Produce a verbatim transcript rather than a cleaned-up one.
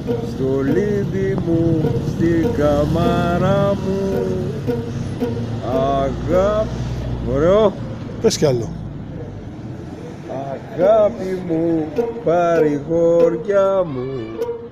στο λίδι μου, στην καμάρα μου. Αγάπη, ωραίο. Πες κι άλλο. Αγάπη μου, παρηγόρια μου,